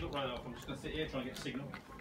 right off. I'm just going to sit here trying to get a signal.